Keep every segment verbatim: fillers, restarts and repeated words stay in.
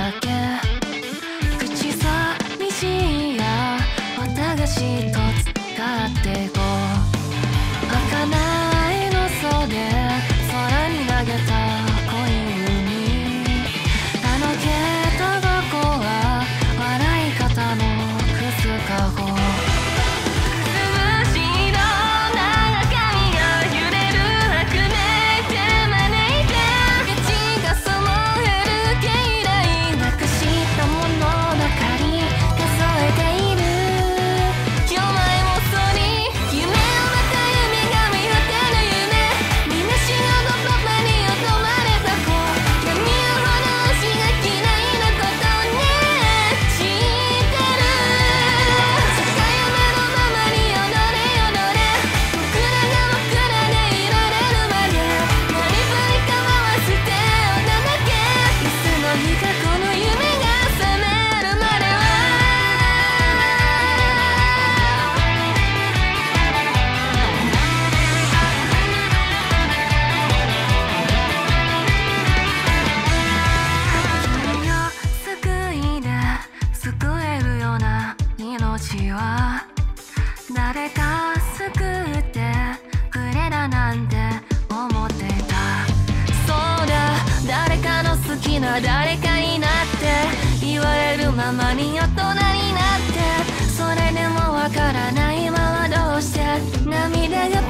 だけ口寂しいや綿菓子と使ってこう儚いの袖空に投げた恋にあの毛タバコは笑い方のくすかご誰か救ってくれたなんて思ってたそうだ誰かの好きな誰かになって言われるままに大人になってそれでもわからないままどうして涙が止まらないなら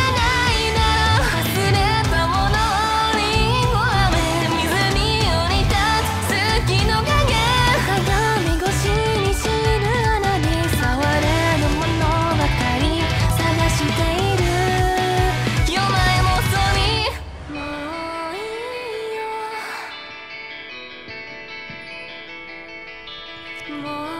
忘れたものをリンゴ飴水に降り立つ月の影鏡越しに知る穴に触れるものしている夜前もそにもういいよもう